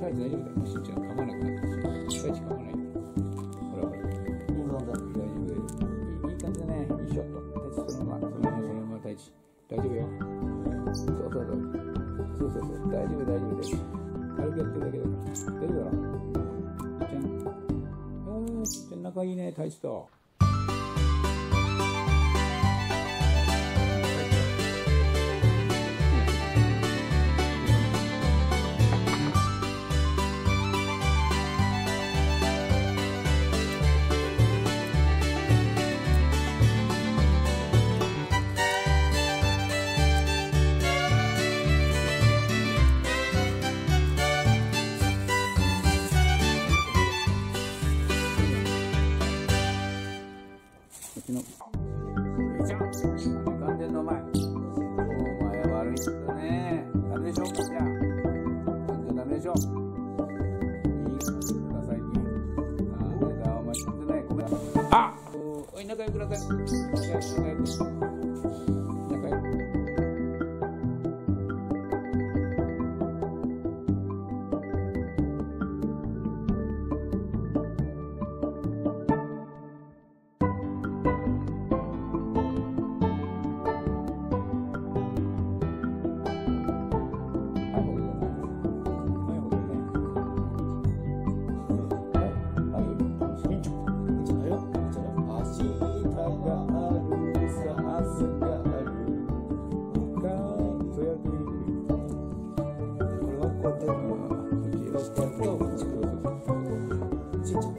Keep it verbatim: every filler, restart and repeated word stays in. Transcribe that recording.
大地大丈夫だよ。もうしんちゃん噛まなくなったし。大地噛まないよ。ほらほら。いいぞ、大丈夫。いい感じだね。いいショット。大地そのまま、そのまま、そのまま大地。大丈夫よ。そうそうそう。そうそうそう。大丈夫、大丈夫、大丈夫。軽くやってるだけだから。大丈夫だろ。しんちゃん。ああ、しんちゃん仲いいね、大地と。完全の前。お前は悪い人だね。ダメでしょ、じゃあ。完全ダメでしょ。いいことしてくださいね。ダメだ、お前死んでない。ごめん。あっおい、仲良くなさい。仲良く。仲良く。仲良く。これはこうやって、こっちをこうやって、こっちをこうやって。